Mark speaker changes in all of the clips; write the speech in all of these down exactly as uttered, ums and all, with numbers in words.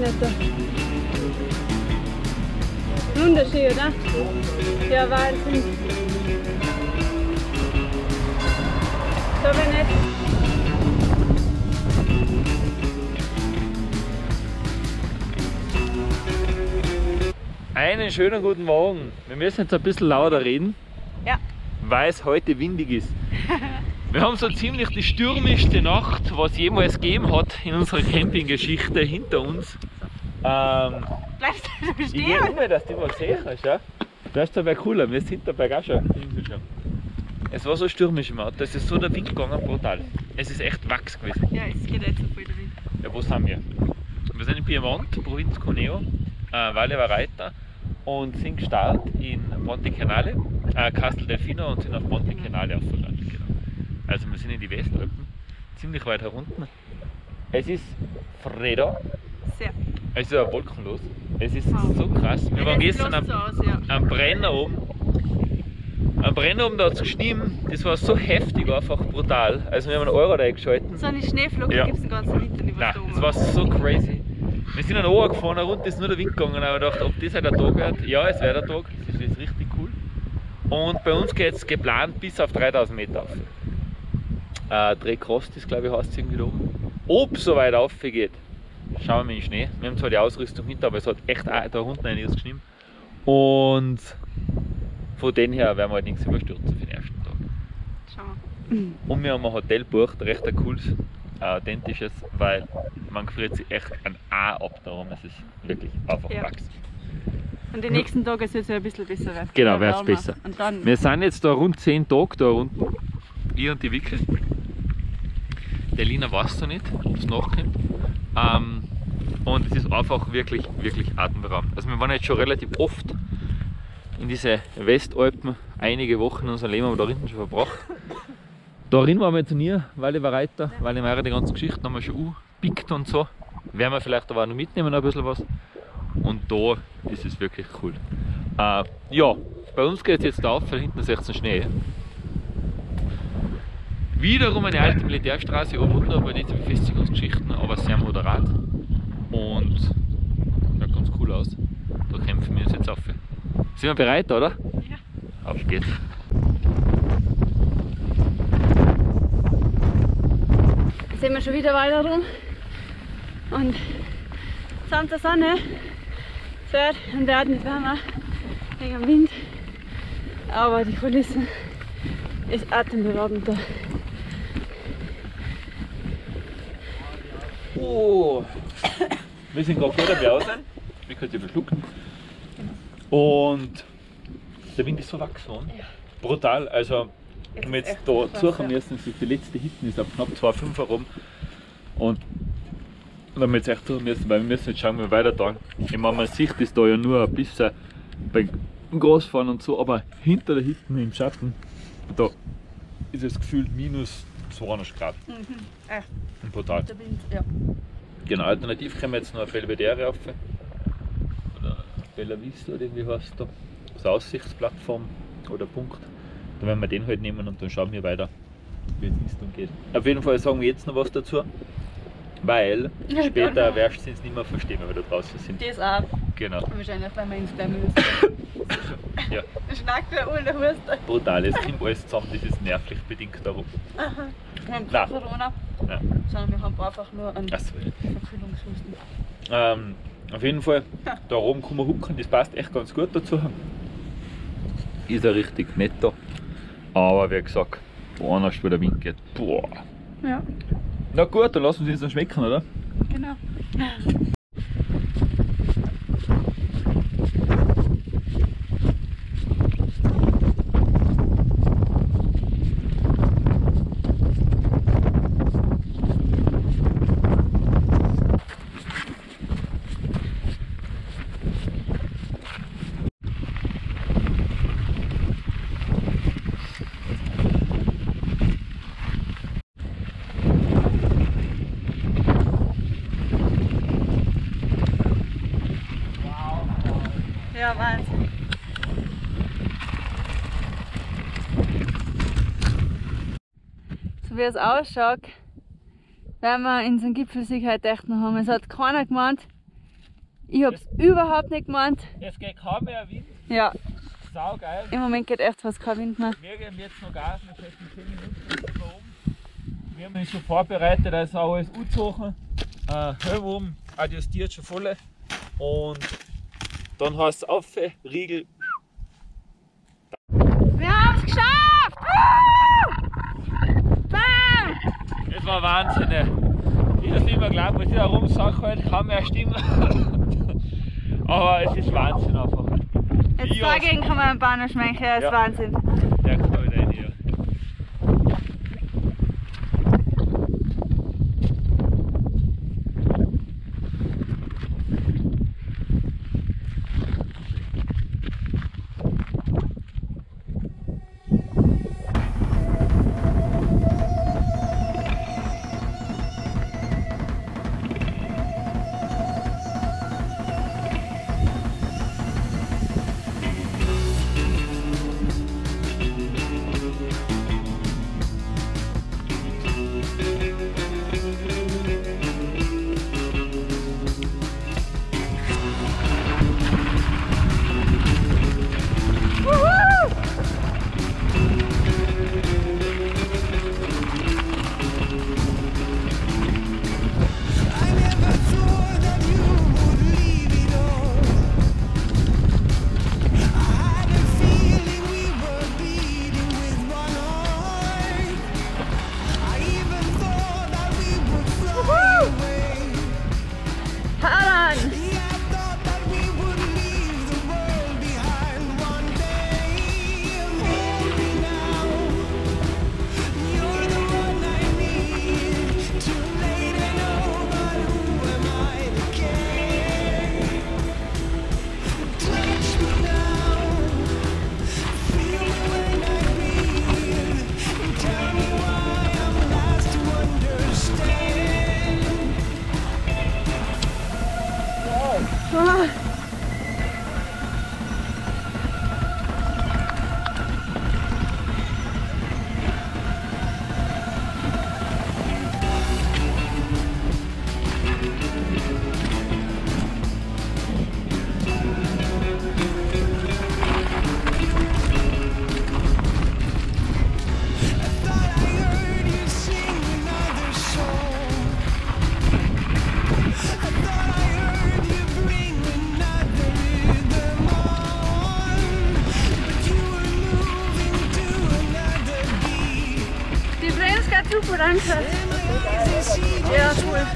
Speaker 1: Höhenmeter. Wunderschön, oder? Ja, Wahnsinn. So bin ich.
Speaker 2: Einen schönen guten Morgen. Wir müssen jetzt ein bisschen lauter reden,
Speaker 1: ja,
Speaker 2: weil es heute windig ist. Wir haben so ziemlich die stürmischste Nacht, was es jemals gegeben hat in unserer Campinggeschichte hinter uns. Ähm,
Speaker 1: bleibst du
Speaker 2: ich
Speaker 1: stehen?
Speaker 2: gehe um, dass du mal sehen kannst. Ja? Das ist dabei cooler, wir sind dabei auch schon. Es war so stürmisch im Auto, es ist so der Wind gegangen, brutal. Es ist echt Wachs gewesen.
Speaker 1: Ja, es geht jetzt so voll der Wind.
Speaker 2: Ja, wo sind wir? Wir sind in Piemont, Provinz Cuneo, äh, Valle Vareta und sind gestartet in Monte Canale, äh, Castel Delfino und sind auf Monte Canale aufgelandet. Genau. Also wir sind in die Westalpen, ziemlich weit herunter. Es ist Freitag,
Speaker 1: Sehr.
Speaker 2: es ist aber wolkenlos. Es ist
Speaker 1: Wow.
Speaker 2: so krass. Wir
Speaker 1: Ja,
Speaker 2: waren
Speaker 1: das
Speaker 2: gestern am,
Speaker 1: lässt so aus, ja.
Speaker 2: am Brenner oben. Am Brenner oben da zu schneien, das war so heftig, einfach brutal. Also wir haben einen Euro reingeschalten.
Speaker 1: So eine Schneeflocke
Speaker 2: Ja.
Speaker 1: gibt es den ganzen Winter nicht mehr.
Speaker 2: Nein, das war so crazy. Wir sind dann runtergefahren, runter ist nur der Wind gegangen, aber ich dachte, ob das halt der Tag wird. Ja, es wäre der Tag, das ist jetzt richtig cool. Und bei uns geht es geplant bis auf dreitausend Meter auf. Äh, Drehkrost ist, glaube ich, heißt es irgendwie da oben. Ob es so weit rauf geht, schauen wir in den Schnee. Wir haben zwar die Ausrüstung hinter, aber es hat echt auch da unten einiges geschnitten. Und von dem her werden wir halt nichts überstürzen für den ersten Tag.
Speaker 1: Schauen wir.
Speaker 2: Und wir haben ein Hotel gebucht, recht ein cooles, ein authentisches, weil man gefriert sich echt ein A ab darum. Es ist wirklich einfach
Speaker 1: Ja.
Speaker 2: Wachs.
Speaker 1: Und die nächsten Tage soll es ja ein bisschen besser werden.
Speaker 2: Genau,
Speaker 1: Ja,
Speaker 2: wird's
Speaker 1: wärmer.
Speaker 2: besser.
Speaker 1: Und dann
Speaker 2: Wir sind jetzt da rund zehn Tage da unten. Ich und die Wickel. Der Lina weiß da nicht, ob es nachkommt. Ähm, und es ist einfach wirklich, wirklich atemberaubend. Also wir waren jetzt schon relativ oft in diese Westalpen. Einige Wochen in unserem Leben haben wir da hinten schon verbracht. Darin waren wir jetzt nie, Valle Vareta, weil wir die ganzen Geschichten haben wir schon angepickt und so. Werden wir vielleicht aber auch noch mitnehmen, ein bisschen was. Und da ist es wirklich cool. Äh, ja, bei uns geht es jetzt auf, weil hinten seht ihr Schnee. Wiederum eine alte Militärstraße, auch wunderbar bei diesen Befestigungsgeschichten, aber sehr moderat. Und schaut ganz cool aus. Da kämpfen wir uns jetzt auf. Sind wir bereit, oder?
Speaker 1: Ja.
Speaker 2: Auf geht's.
Speaker 1: Jetzt sind wir schon wieder weiter rum. Und samt der Sonne, es wird und wird nicht wärmer wegen dem Wind. Aber die Kulisse ist atemberaubend da.
Speaker 2: Oh. Wir sind gerade vor der Börse. Wir können sie verschlucken. Und der Wind ist so wachsen. Ja. Brutal. Also, wenn wir jetzt da suchen müssen, die letzte Hitten ist auf knapp zwei Komma fünf herum. Und da haben wir jetzt echt suchen müssen, weil wir müssen jetzt schauen, wie wir weiter tun. Ich meine, man sieht das da ja nur ein bisschen beim Großfahren und so, aber hinter der Hitten im Schatten, da ist es gefühlt minus zweihundert Grad.
Speaker 1: Mhm. Echt.
Speaker 2: Brutal.
Speaker 1: Der Wind, ja.
Speaker 2: Genau, alternativ können wir jetzt noch eine Belvedere rauf. Oder Bella Vista oder irgendwie heißt da. Das ist eine Aussichtsplattform oder Punkt. Dann werden wir den halt nehmen und dann schauen wir weiter, wie es ist und geht. Auf jeden Fall sagen wir jetzt noch was dazu, weil
Speaker 1: Ja,
Speaker 2: später
Speaker 1: genau.
Speaker 2: wirst du es nicht mehr verstehen, wenn wir da draußen sind.
Speaker 1: Das auch.
Speaker 2: Genau.
Speaker 1: Wahrscheinlich, weil wir ins Bleiben müssen.
Speaker 2: Ja,
Speaker 1: Schnackt der ohne Huster.
Speaker 2: brutal. Es kommt alles zusammen, das ist nervlich bedingt darum.
Speaker 1: Aha. Wir haben
Speaker 2: Nein.
Speaker 1: keine Corona,
Speaker 2: Ja.
Speaker 1: sondern wir haben einfach nur einen
Speaker 2: Achso.
Speaker 1: Verkühlungshusten.
Speaker 2: Ähm, auf jeden Fall, da oben kann man hucken, das passt echt ganz gut dazu. Ist ja richtig nett da. Aber wie gesagt, woanders wo der Wind geht. Boah.
Speaker 1: Ja,
Speaker 2: Na gut, dann lassen wir es uns dann schmecken, oder?
Speaker 1: genau. Ja, Wahnsinn. So wie es ausschaut, werden wir in so einem Gipfelsieg heute echt noch haben. Es hat keiner gemeint, Ich hab's
Speaker 2: Das-
Speaker 1: überhaupt nicht gemeint.
Speaker 2: Es geht kaum mehr Wind.
Speaker 1: Ja,
Speaker 2: Sau geil.
Speaker 1: im Moment geht echt was kein Wind mehr.
Speaker 2: Wir geben jetzt noch Gas, wir schätzen zehn Minuten sind wir oben. Wir haben uns schon vorbereitet, also auch alles angezogen. Äh, Helm oben, adjustiert schon voll. Und dann heißt es auf, Riegel.
Speaker 1: Wir haben's geschafft! Woo! Bam!
Speaker 2: Das war Wahnsinn. Ey. Ich hab's nicht mehr geglaubt, was ich da rumsage, halt, kann mehr stimmen. Aber es ist Wahnsinn einfach.
Speaker 1: Jetzt
Speaker 2: Ja.
Speaker 1: dagegen kann man einen Banner schmecken, das ist
Speaker 2: Ja.
Speaker 1: Wahnsinn.
Speaker 2: Der kommt wieder rein hier.
Speaker 1: Super, danke. Ja, cool.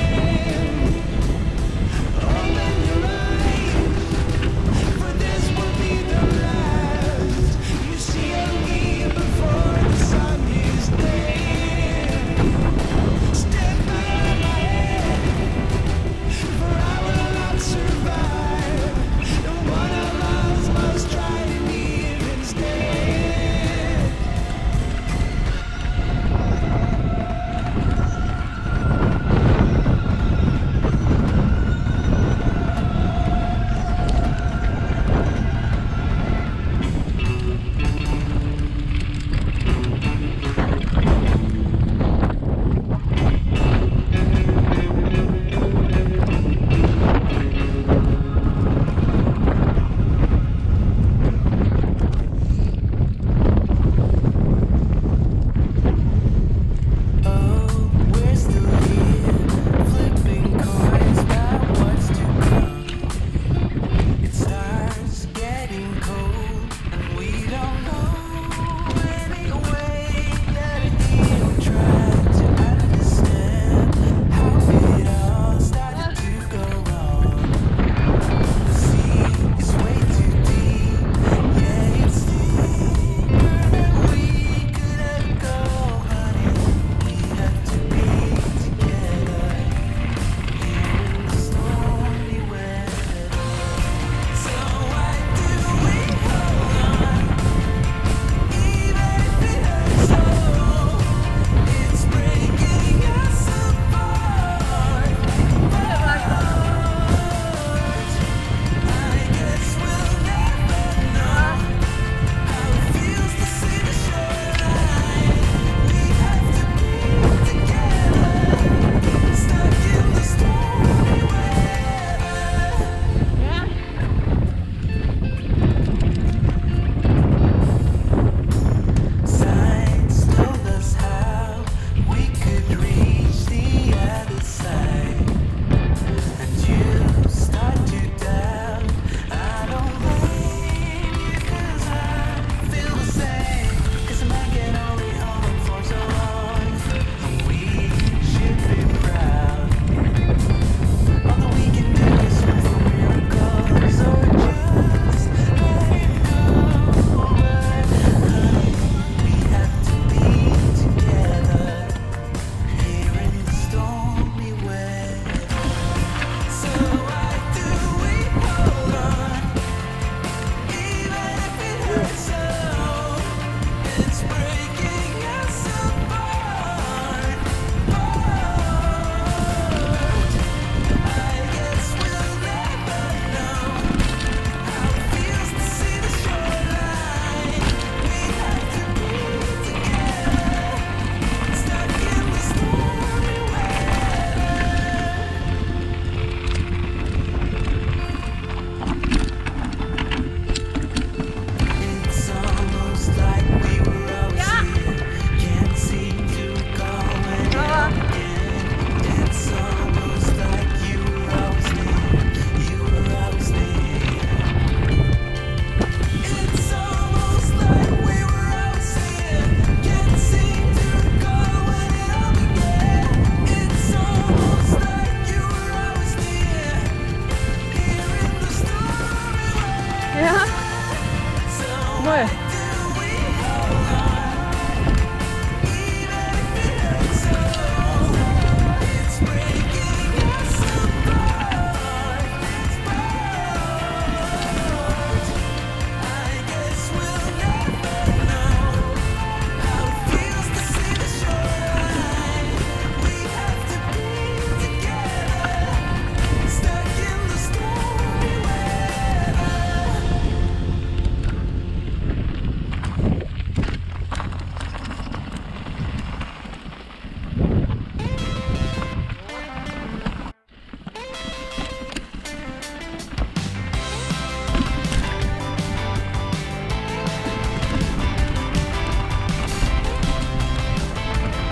Speaker 3: For this one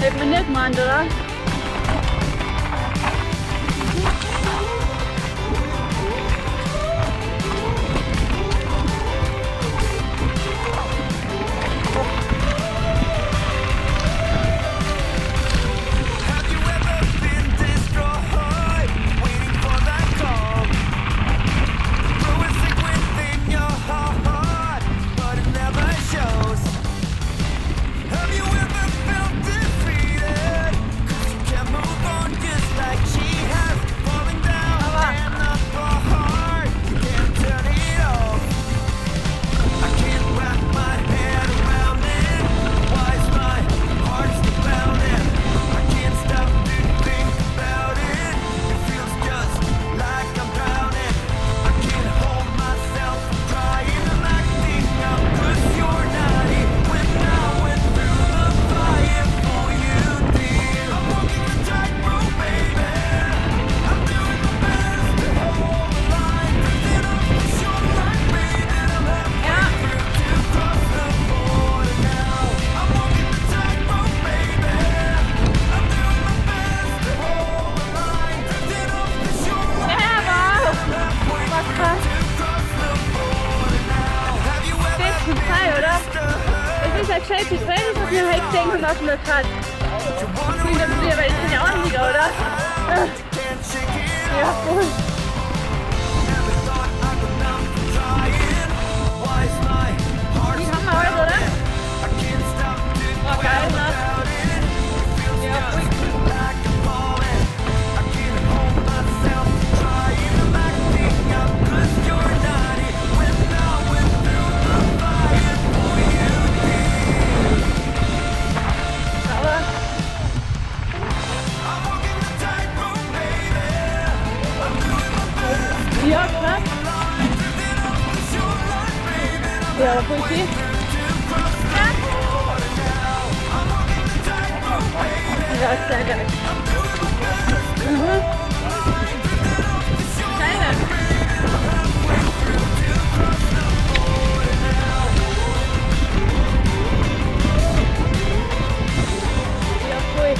Speaker 1: Hätte man nicht gemeint, oder? Die Tränen auf mir halt denken, was mir gerade. Ich bin das wieder, weil ich bin ja auch nicht, oder? Ja, voll. Die haben wir heute, oder? Oh, geil, ne? Ja, voll. Ja, klar. Ja, aber voll okay. Ja. Ja, ist sehr geil. Mhm. Kleine. Ja, voll.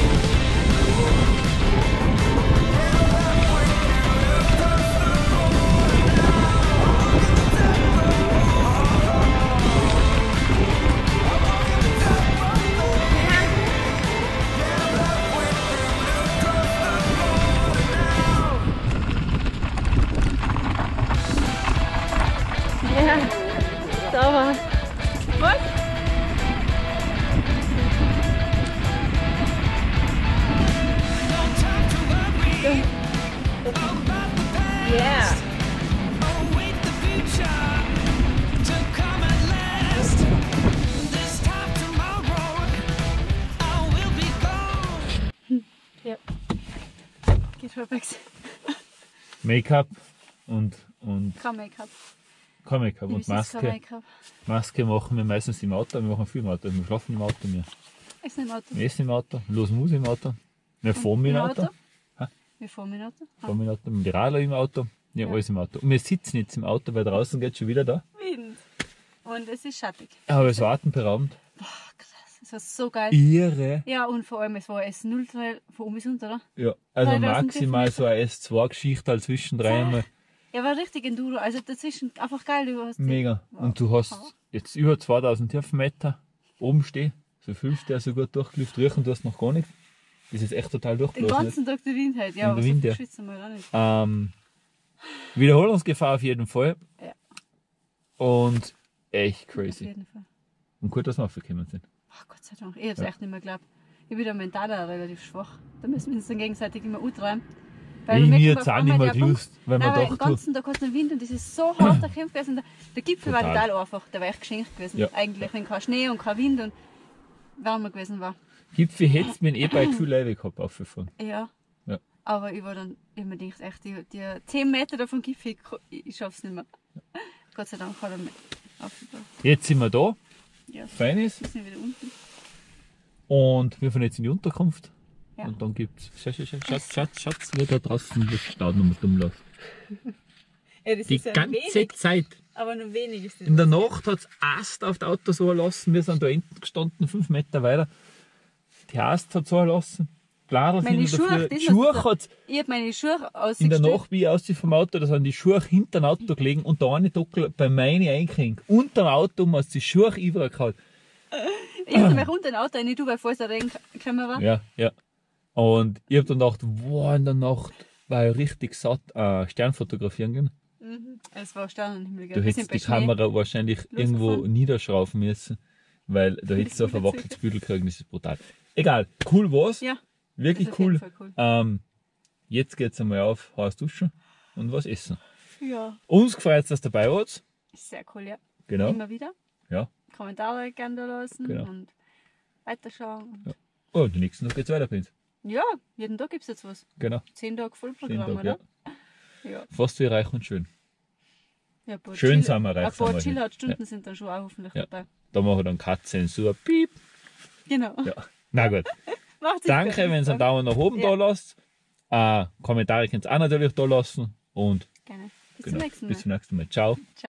Speaker 1: Ja, sauber. Was? Yeah. Ja. Geht vorbei.
Speaker 2: Make-up und, und
Speaker 1: Kein Make-up.
Speaker 2: kein Make-up und Maske.
Speaker 1: Make-up.
Speaker 2: Maske machen wir meistens im Auto, wir machen viel im Auto. Wir schlafen im Auto mehr.
Speaker 1: Essen im Auto.
Speaker 2: Wir essen im Auto, los Musik im Auto. Wir fahren mit dem Auto. Ha?
Speaker 1: Wir fahren mit dem Auto.
Speaker 2: Fahren mit dem Auto, mit dem Radler im Auto. Ja,
Speaker 1: Ja.
Speaker 2: alles im Auto. Und wir sitzen jetzt im Auto, weil draußen geht schon wieder da.
Speaker 1: Wind. Und es ist schattig.
Speaker 2: Aber es war atemberaubend.
Speaker 1: Boah, krass. Es war so geil.
Speaker 2: Irre.
Speaker 1: Ja, und vor allem, es war S null drei von oben bis unten, oder?
Speaker 2: Ja, also
Speaker 1: dreitausend
Speaker 2: maximal
Speaker 1: Kilometer.
Speaker 2: so eine S zwei Geschichte halt zwischendrin einmal.
Speaker 1: Ja, war richtig Enduro. Also dazwischen einfach geil. Du hast
Speaker 2: Mega.
Speaker 1: Wow.
Speaker 2: Und du hast jetzt über zweitausend Tiefenmeter oben stehen. So fühlst du ja so gut durchgelüft. Riechen du hast noch gar nicht. Das ist echt total
Speaker 1: den
Speaker 2: durchblasen.
Speaker 1: ganzen Tag der Wind halt. Ja,
Speaker 2: Und
Speaker 1: aber
Speaker 2: der Wind,
Speaker 1: so
Speaker 2: ja.
Speaker 1: schwitzen wir auch nicht.
Speaker 2: Ähm, Wiederholungsgefahr auf jeden Fall.
Speaker 1: Ja.
Speaker 2: Und echt
Speaker 1: Auf
Speaker 2: crazy.
Speaker 1: jeden Fall.
Speaker 2: Und gut, dass wir aufgekommen sind.
Speaker 1: Ach Gott sei Dank. Ich hab's
Speaker 2: Ja.
Speaker 1: echt nicht mehr geglaubt. Ich bin da mental auch relativ schwach. Da müssen wir uns dann gegenseitig immer antreiben.
Speaker 2: Ich mir jetzt auch nicht mehr gewusst, weil
Speaker 1: Nein,
Speaker 2: man
Speaker 1: weil den
Speaker 2: dachte,
Speaker 1: ganzen Tag hat es noch Wind und das ist so hart erkämpft gewesen. Der, der Gipfel war
Speaker 2: Total.
Speaker 1: total einfach. Der war echt geschenkt gewesen.
Speaker 2: Ja.
Speaker 1: Eigentlich, wenn kein Schnee und kein Wind und wärmer gewesen war.
Speaker 2: Gipfel hättest du mit dem E-Bike viel leider gehabt aufgefahren.
Speaker 1: Ja.
Speaker 2: Ja.
Speaker 1: Aber ich war dann immer gedacht, echt, die, die zehn Meter da vom Gipfel, ich, ich schaff's nicht mehr. Gott sei Dank hat er mich aufgebracht.
Speaker 2: Jetzt sind wir da,
Speaker 1: Ja.
Speaker 2: fein ist.
Speaker 1: Wir sind wieder unten.
Speaker 2: Und wir fahren jetzt in die Unterkunft.
Speaker 1: Ja.
Speaker 2: Und dann gibt's. Schatz, Schatz, Schatz, Schatz, Schatz, wir da draußen das Stauden nochmal dumm lassen.
Speaker 1: Ja, das
Speaker 2: Die
Speaker 1: ist ja
Speaker 2: ganze
Speaker 1: wenig,
Speaker 2: Zeit.
Speaker 1: aber nur wenig ist das.
Speaker 2: In der Nacht hat es Ast auf der Auto so lassen. Wir sind da hinten gestanden, fünf Meter weiter. die Hast hat so lassen. Klar,
Speaker 1: Meine
Speaker 2: sind in der
Speaker 1: Schuhe,
Speaker 2: Früh.
Speaker 1: das
Speaker 2: Die Schuhe
Speaker 1: ist-
Speaker 2: hat
Speaker 1: Ich hab meine Schuhe
Speaker 2: in der
Speaker 1: ausgestellt.
Speaker 2: Nacht, wie ich aus vom Auto, da sind die Schuhe hinter dem Auto gelegen und der eine Dockel bei meine eingehängt. Unter dem Auto haben die Schuhe übergehauen.
Speaker 1: Ich hab mich unter den Auto rein, du, weil vorher der Regen gekommen war.
Speaker 2: Ja, ja. Und ich hab dann gedacht, wow, in der Nacht war ich richtig satt, äh, Stern fotografieren gehen.
Speaker 1: Mhm. Es war Sternenhimmel, gell?
Speaker 2: Du
Speaker 1: Wir
Speaker 2: hättest
Speaker 1: sind bei
Speaker 2: die
Speaker 1: Schnee.
Speaker 2: Kamera wahrscheinlich irgendwo
Speaker 1: losgefahren.
Speaker 2: niederschrauben müssen, weil da hättest du ein verwackeltes Büdel gekriegt, das ist brutal. Egal, cool war's.
Speaker 1: Ja,
Speaker 2: Wirklich
Speaker 1: das ist auf jeden
Speaker 2: cool.
Speaker 1: Fall cool.
Speaker 2: Ähm, jetzt geht's einmal auf, Haus duschen und was essen.
Speaker 1: Ja,
Speaker 2: Uns gefreut, dass ihr dabei wart.
Speaker 1: ist sehr cool, ja.
Speaker 2: Genau.
Speaker 1: Immer wieder.
Speaker 2: Ja.
Speaker 1: Kommentare gerne da lassen
Speaker 2: Genau.
Speaker 1: und weiterschauen. Und
Speaker 2: Ja. Oh, den nächsten Tag geht's weiter, Prinz.
Speaker 1: ja, jeden Tag gibt es jetzt was.
Speaker 2: Genau.
Speaker 1: Zehn Tage
Speaker 2: Zehn
Speaker 1: Vollprogramm,
Speaker 2: Tage, ja.
Speaker 1: oder? Ja.
Speaker 2: Fast wie reich und schön.
Speaker 1: ja ein paar
Speaker 2: Schön
Speaker 1: Chill-
Speaker 2: sind wir reich,
Speaker 1: Ein
Speaker 2: sind wir
Speaker 1: paar
Speaker 2: hin.
Speaker 1: Chillout-Stunden sind dann schon auch hoffentlich
Speaker 2: Ja.
Speaker 1: dabei.
Speaker 2: Da machen wir dann Cut-Zensur. Piep.
Speaker 1: Genau.
Speaker 2: Ja. Na gut.
Speaker 1: Macht's
Speaker 2: Danke, wenn ihr einen Daumen nach oben
Speaker 1: Ja.
Speaker 2: da lasst. Äh, Kommentare könnt ihr auch natürlich da lassen. Und
Speaker 1: Gerne. Bis
Speaker 2: genau,
Speaker 1: zum nächsten Mal.
Speaker 2: bis zum nächsten Mal. Ciao.